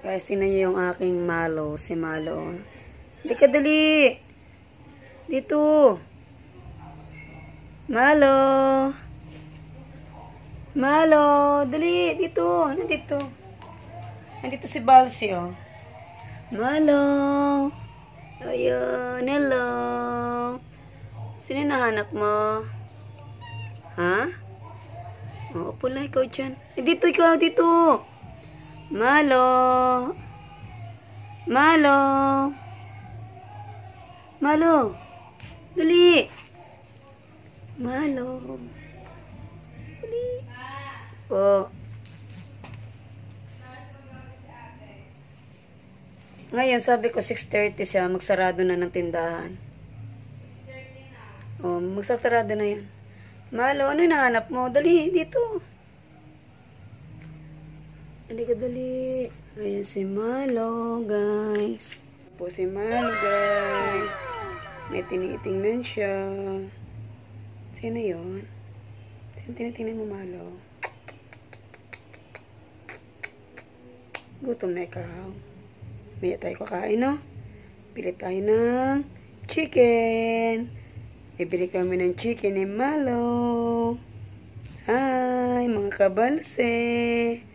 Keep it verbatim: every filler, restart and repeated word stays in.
Guys, tingnan nyo yung aking Malo. Si Malo. Dali ka, dali. Dito. Malo. Malo. Dali. Dito. Nandito. Nandito si Balsi, oh. Malo. Ayun. Hello. Sino nahanap mo? Ha? Oh, upo lang ikaw dyan. Eh, dito ikaw. Dito. Malo. Malo. Malo. Dali. Malo. Dali. Oh. Ngayon, sabi ko six thirty siya. Magsarado na ng tindahan. Oh, magsasarado na yan. Malo, ano yung nahanap mo? Dali, dito. Dali ka, dali. Ayan si Malo, guys. Po si Malo, guys. May tinitingnan siya. Sino yun? Sino tinitingnan mo, Malo? Gutom na ikaw. May tayo kakain, no? Pili tayo ng chicken. Bibili kami ng chicken ni Malo. Hi, mga kabalse.